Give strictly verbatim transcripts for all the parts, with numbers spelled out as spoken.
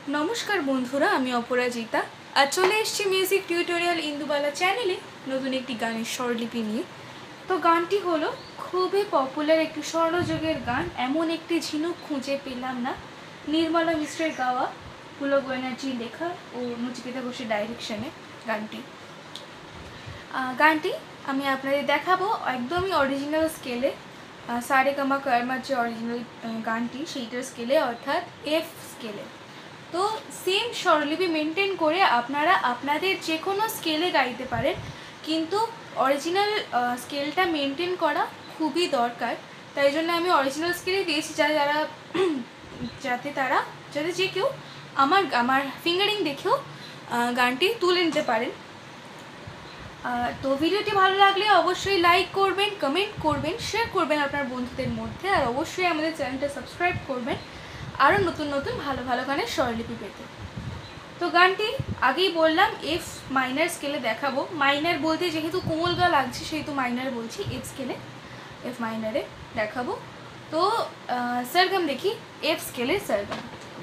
नमस्कार बंधुरा आमी अपराजिता आज चले एसेछि मिउजिक टिউটোরিয়াল इंदुबाला चैनेले नतून एकटी गानेर स्वरलिपि निये। तो गानटी हलो खूबই पपुलार एकटी स्वर्णयुगेर गान एमन एकटी झिनुक खुঁজে पेलाम ना, निर्मला मिश्रेर गाওয়া, पुलक ব্যানার্জির लेखा और नचिकेता घोषের डायरेक्शने गानटी। गानटी आमी आपनादेर देखाबो एकदमই अरिजिनल स्केले, सारेगामा कर्मार जे अरिजिनल गानटी सेइटार स्केले अर्थात एफ स्केले। तो सेम स्वरलिपि मेनटेन करे आपनारा आपनादेर जे कोनो स्केले गाइते पारेन, किन्तु अरिजिनल स्केलटा मेनटेन करा खूबই दरकार। ताई जोन्नो आमी अरिजिनल स्केले दिएछि जारा जारा जाते तारा जाते जे केउ आमार आमार फिंगारिंग देखेও गानटी तुले निते पारेन। तो भिडियोटी भालो लागले अवश्यई लाइक करबेन, कमेंट करबेन, शेयर करबेन आपनार बंधुदेर मध्य और अवश्यई आमादेर चैनेलटा सबस्क्राइब करबेन आरो नतून नतून भालो भालो गानेर स्वरलिपि पेते। तो गानटी आगेई बोललाम एफ माइनर स्केले देखाबो। माइनर बोलते जेहेतु कोमल गा लागछे सेहेतु माइनर बोलछि, एफ स्केले एफ माइनरे देखाबो। तो सरगम देखी एफ स्केले सरगम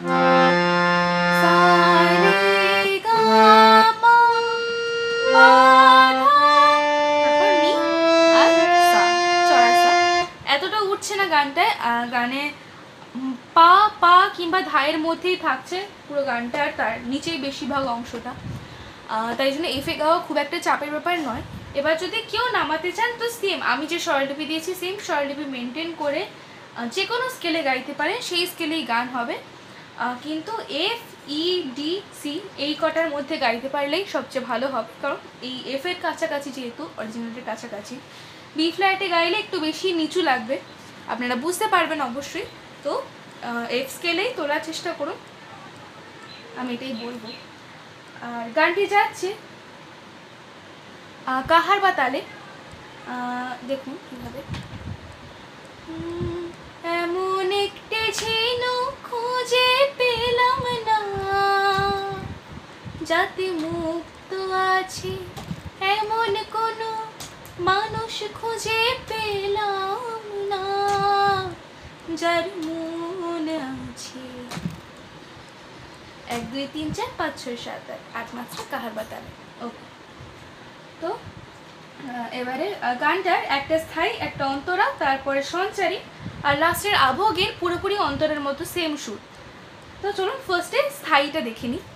एतटा उठছে না গানটায়, গানে পা পা কিংবা ধায়ের মধ্যেই থাকছে পুরো গানটা আর তার নিচেই বেশিরভাগ অংশটা, তাই জন্য এফে গাওয়া খুব একটা চাপের ব্যাপার নয়। এবার যদি কেউ নামাতে চান তো সেম আমি যে স্বরলিপি দিয়েছি সেম স্বরলিপি মেনটেন করে যে কোনো স্কেলে গাইতে পারেন, সেই স্কেলেই গান হবে। কিন্তু এফ ই ডি সি এই কটার মধ্যে গাইতে পারলেই সবচেয়ে ভালো হবে, কারণ এই এফের কাছাকাছি যেহেতু অরিজিনালের কাছাকাছি, বি ফ্ল্যাটে গাইলে একটু বেশি নিচু লাগবে, আপনারা বুঝতে পারবেন অবশ্যই। তো এফ স্কেলেই তোলার চেষ্টা করুন, আমি এটাই বলবো। আর গানটি যাচ্ছে কাহার বা তালে, দেখুন কীভাবে। এমন একটি ঝিনুক খুঁজে পেলাম না, যাতে মুক্ত আছে এমন কোনো মানুষ খুঁজে পেলাম না, যার মন আছে। এক দুই তিন চার পাঁচ ছয় সাত আট আট মাত্রা কাহার বা তালে। ওকে, তো এবারে গানটার একটা স্থায়ী একটা অন্তরা, তারপরে সঞ্চারী আর লাস্টের আভোগের পুরোপুরি অন্তরের মতো সেম সুর। তো চলুন ফার্স্টে স্থায়ীটা দেখে নিই।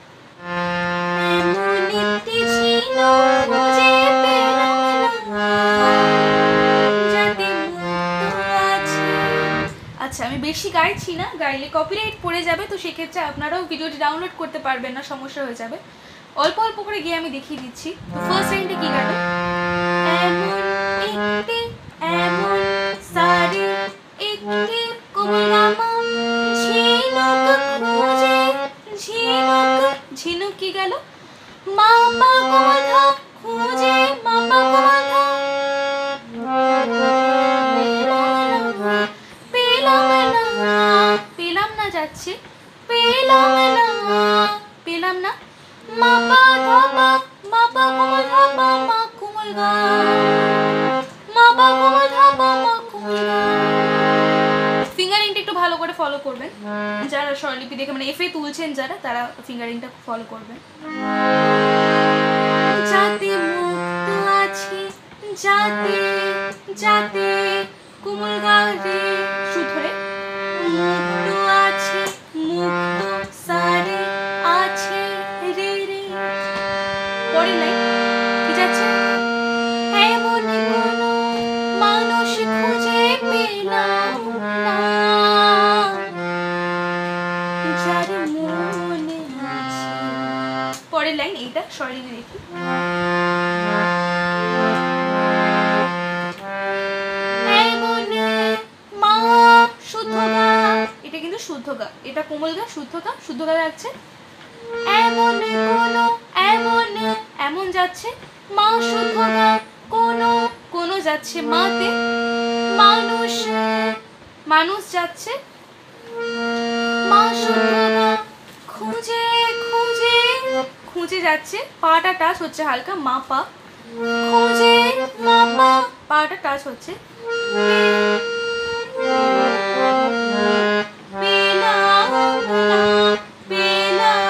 আচ্ছা, আমি বেশি গাইছি না, গাইলে কপিরাইট পড়ে যাবে, তো সেক্ষেত্রে আপনারাও ভিডিওটি ডাউনলোড করতে পারবেন না, সমস্যা হয়ে যাবে। অল্প অল্প করে গিয়ে আমি দেখিয়ে দিচ্ছি। তো ফার্স্ট লাইনটা কি গাবে? এমন একটি এমন সারি একটি কোমলামা ঝিনুক খুঁজে ঝিনুক ঝিনুক কি গেল? মাপা কোমলধা খুঁজে মাপা কোমলধা পেলাম না পেলাম না যাচ্ছে পেলাম না পেলাম না মাপা ধাপা মাপা কোমল ধাপা মা কোমল গা মাপা কোমল ধাপা মা কোমল গা। ফিঙ্গারিংটা একটু ভালো করে ফলো করবেন, যারা স্বরলিপি দেখে মানে এফে তুলছেন যারা, তারা ফিঙ্গারিংটা ফলো করবেন। যাতে মুক্ত আছে যাতে যাতে কোমল গা রে সুধরে মুক্ত আছে মুক্ত সারে আছে রে রে। পরে নাই কি যাচ্ছে? এমন কোনো মানুষ খুঁজে পেলাম না, যার মনে আছে। পরের লাইন এইটা স্বরলিপি দেখি। শুদ্ধ গা, এটা কিন্তু শুদ্ধ গা, এটা কোমল গা, শুদ্ধ গা, শুদ্ধ গা যাচ্ছে। এমন কোনো এমন এমন যাচ্ছে মা শুদ্ধ গা, কোনো কোনো যাচ্ছে মাতে, মানুষ মানুষ যাচ্ছে মা শুদ্ধ গা, খুঁজে খুঁজে খুঁজে যাচ্ছে, পাটা টাচ হচ্ছে হালকা, মা পা খুঁজে মা পা, পাটা টাচ হচ্ছে। পেলাম না পেলাম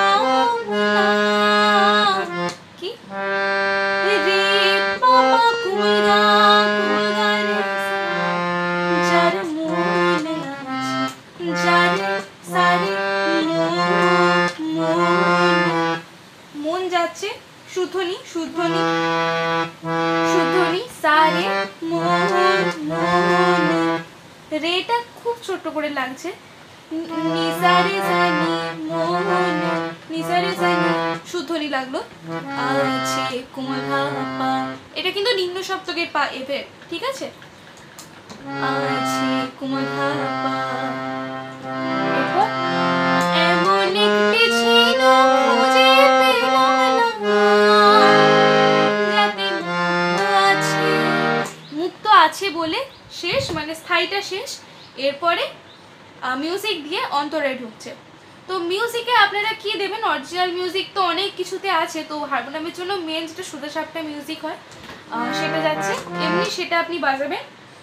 শুদ্ধনি শুদ্ধনি শুদ্ধনি সারে মোহন মোহনি, রেটা খুব ছোট করে লাগছে, নিসারে জানি মোহনি নিসারে জানি শুদ্ধনি লাগলো, আছে কোমল ধা পা, এটা কিন্তু নিম্ন সপ্তকের পা এভে, ঠিক আছে, আছে কোমল ধা পা, এরপর এমন একটি ছিল খুঁজে পেলাম না, যাতে মুক্ত আছে, মুক্ত আছে বলে শেষ, মানে স্থায়ীটা শেষ, এরপরে মিউজিক দিয়ে অন্তরে ঢুকছে। তো মিউজিকে আপনারা কি দেবেন, অরিজিনাল মিউজিক তো অনেক কিছুতে আছে, তো হারমোনিয়ামের জন্য মেন যেটা সোজা সাপটা মিউজিক হয় সেটা যাচ্ছে, এমনি সেটা আপনি বাজাবেন,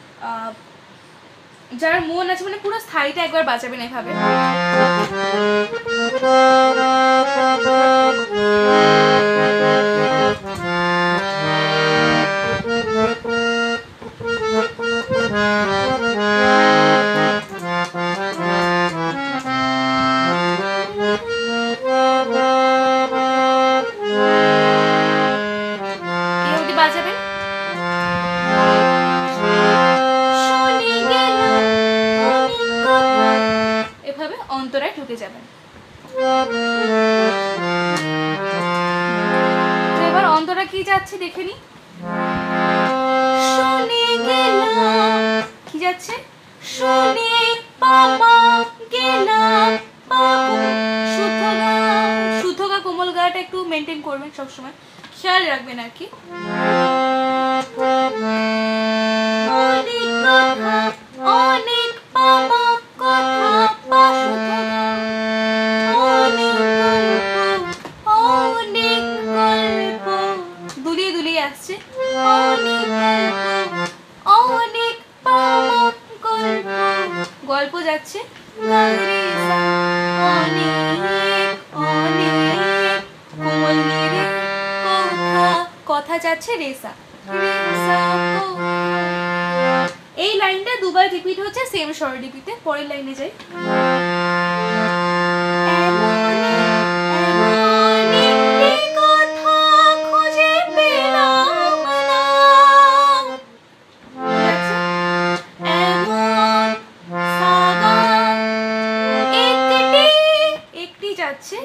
যার মন আছে মানে পুরো স্থায়ীটা একবার বাজাবেন এভাবে। বাজাবেন এভাবে অন্তরায় ঢুকে যাবেন। এবার অন্তরা কি যাচ্ছে দেখে নি, শুনে গেলাম কি যাচ্ছে, শুনে পামা গেলাম পাবো, শুদ্ধ গা, শুদ্ধ গা কোমল গাটা একটু মেনটেন করবেন সবসময়, খেয়াল রাখবেন আর কি। অনেক কথা অনেক পামা কথা পা শুদ্ধ গা, অনেক গল্প অনেক গল্প, দুলিয়ে দুলিয়ে আসছে, অনেক গল্প অনেক পামা গল্প, গল্প যাচ্ছে, অনেক অনেক কোমল নিরে কথা, কথা যাচ্ছে রেসা, এই লাইনটা দুবার রিপিট হচ্ছে সেম স্বরলিপিতে। পরের লাইনে যাই, একটি যাচ্ছে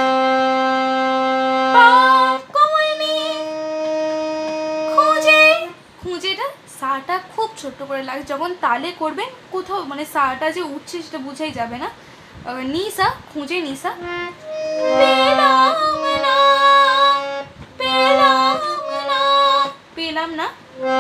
খুঁজেটা সাটা খুব ছোট্ট করে লাগে, যখন তালে করবেন কোথাও মানে সাটা যে উঠছে সেটা বুঝাই যাবে না, নিসা খুঁজে নিসা, পেলাম না পেলাম না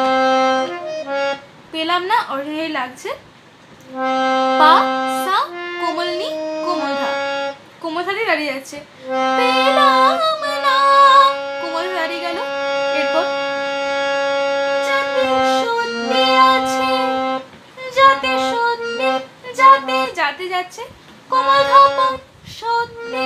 পেলাম না অরিজিনালি লাগছে, পা সা কোমল নি কোমল ধা, কোমল ধারে দাঁড়িয়ে যাচ্ছে, পেলাম না কোমল দাঁড়িয়ে গেল, এরপর যাতে সত্যি আছে যাতে সত্যি যাতে যাতে যাচ্ছে কোমল ধা পা সত্যি,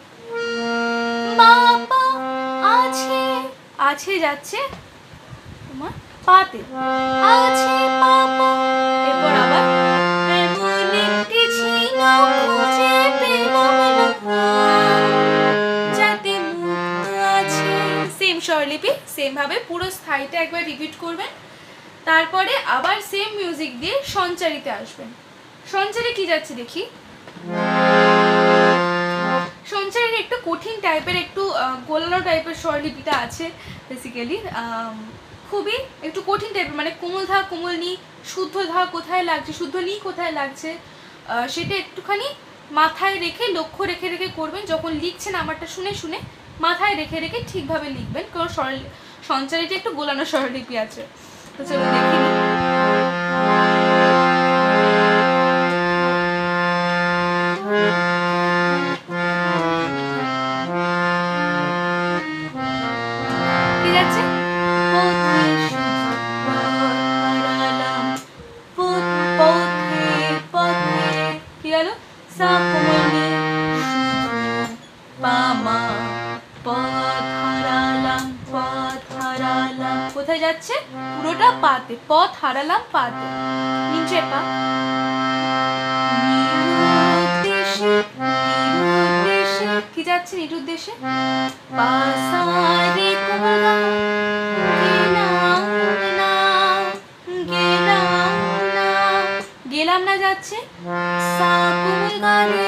বাবা আছে আছে যাচ্ছে তোমার পাতে, আছে পাপা, এরপর আবার এমন একটি ছিল খুঁজে পেলাম না, যাতে মুক্ত আছে, সেম স্বরলিপি সেম ভাবে পুরো স্থায়ীটা একবার রিপিট করবেন, তারপরে আবার সেম মিউজিক দিয়ে সঞ্চারিতে আসবেন। সঞ্চারে কি যাচ্ছে দেখি, সঞ্চারের একটু কঠিন টাইপের একটু গোলানো টাইপের স্বরলিপিটা আছে, বেসিক্যালি খুবই একটু কঠিন টাইপের, মানে কোমল ধা কোমল নি, শুদ্ধ ধা কোথায় লাগছে শুদ্ধ নি কোথায় লাগছে সেটা একটুখানি মাথায় রেখে লক্ষ্য রেখে রেখে করবেন, যখন লিখছেন আমারটা শুনে শুনে মাথায় রেখে রেখে ঠিকভাবে লিখবেন, কারণ স্বর সঞ্চারিতে একটু গোলানো স্বরলিপি আছে। তো চলো দেখি, কি যাচ্ছে, কি গেল, সা কোমল নি পামা পথ হারালাম পথ হারালাম, কোথায় যাচ্ছে পুরোটা পাতে, পথ হারালাম পাতে, নিচে পা, কি যাচ্ছে যাচ্ছে নিটুর দেশে, পা সা রে কোমল গা, গেলাম না গেলাম না, গেলাম না যাচ্ছে সা কোমল গা রে।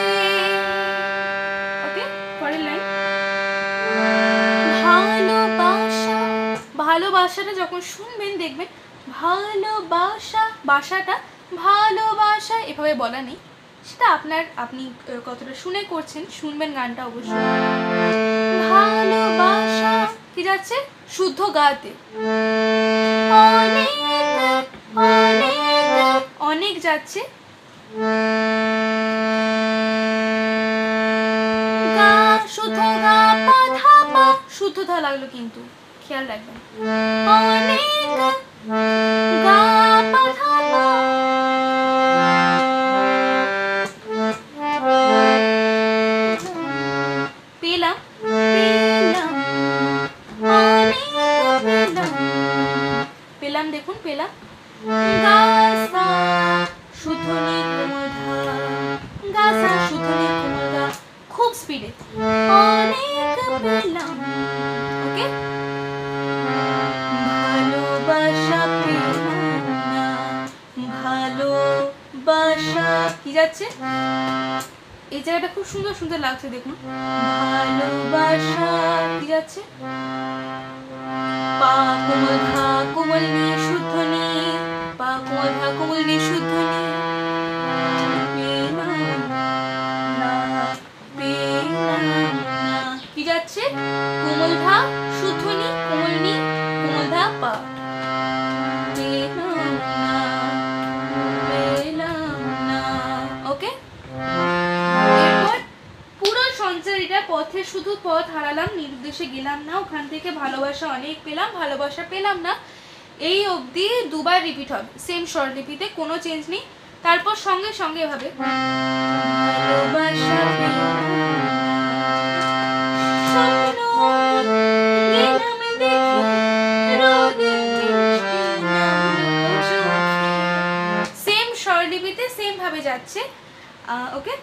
ওকে, পরের লাইন, ভালোবাসা, ভালোবাসাটা যখন শুনবেন দেখবেন ভালোবাসা, বাসাটা ভালোবাসা এভাবে বলা নেই, সেটা আপনার, আপনি কতটা শুনে করছেন, শুনবেন গানটা অবশ্যই। ভালোবাসা কি যাচ্ছে শুদ্ধ গাতে, অনেক অনেক অনেক যাচ্ছে গা, শুদ্ধ গা পা ধা পা, শুদ্ধ ধা লাগলো কিন্তু খেয়াল রাখবেন, অনেক গা পা ধা পা, পেলাম পেলাম অনেক পেলাম, পেলাম দেখুন পেলাম, গা সা শুদ্ধ নি কোমল ধা, গা সা শুদ্ধ নি কোমল গা, খুব স্পিডে, অনেক পেলাম। ওকে, ভালোবাসা পেলাম না, ভালোবাসা কি যাচ্ছে, এই জায়গাটা খুব সুন্দর সুন্দর লাগছে দেখুন, ভালোবাসা কি যাচ্ছে, পা কোমল ধা কোমল নি শুদ্ধ নি, পা কোমল ধা কোমল নি শুদ্ধ নি, পেলাম না পেলাম না কি যাচ্ছে, কোমল ধা শুদ্ধ নি কোমল নি কোমল ধা পা, পেলাম না পেলাম না। ওকে, এরপর পুরো সঞ্চারীটা পথে শুধু পথ হারালাম, নিরুদ্দেশে গেলাম না, ওখান থেকে ভালোবাসা অনেক পেলাম, ভালোবাসা পেলাম না, এই অবধি দুবার রিপিট হবে সেম স্বরলিপিতে, কোনো চেঞ্জ নেই। তারপর সঙ্গে সঙ্গে এভাবে ভালোবাসা পেলাম না, গেলাম দেখে রোদে বৃষ্টি নামলো চোখে, সেম স্বরলিপিতে সেম ভাবে যাচ্ছে। ওকে,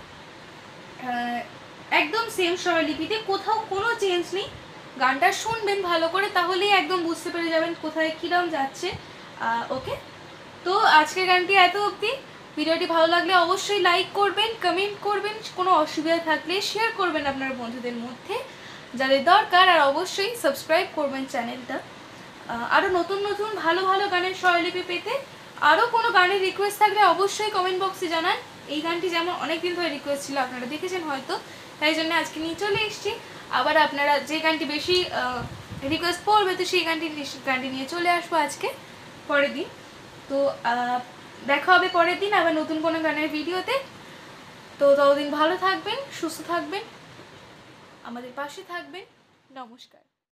একদম সেম স্বরলিপিতে, কোথাও কোনো চেঞ্জ নেই। গানটা শুনবেন ভালো করে, তাহলেই একদম বুঝতে পেরে যাবেন কোথায় কীরকম যাচ্ছে। ওকে, তো আজকের গানটি এত অবধি। ভিডিওটি ভালো লাগলে অবশ্যই লাইক করবেন, কমেন্ট করবেন, কোনো অসুবিধা থাকলে শেয়ার করবেন আপনার বন্ধুদের মধ্যে যাদের দরকার, আর অবশ্যই সাবস্ক্রাইব করবেন চ্যানেলটা। আরও নতুন নতুন ভালো ভালো গানের স্বরলিপি পেতে আরও কোনো গানের রিকোয়েস্ট থাকলে অবশ্যই কমেন্ট বক্সে জানান। এই গানটি যেমন অনেক দিন ধরে রিকোয়েস্ট ছিল, আপনারা দেখেছেন হয়তো, তাই জন্য আজকে নিয়ে চলে এসেছি। আবার আপনারা যে গানটি বেশি রিকোয়েস্ট পড়বে তো সেই গানটি গানটি নিয়ে চলে আসবো আজকে পরের দিন। তো দেখা হবে পরের দিন আবার নতুন কোনো গানের ভিডিওতে। তো ততদিন ভালো থাকবেন, সুস্থ থাকবেন, আমাদের পাশে থাকবেন। নমস্কার।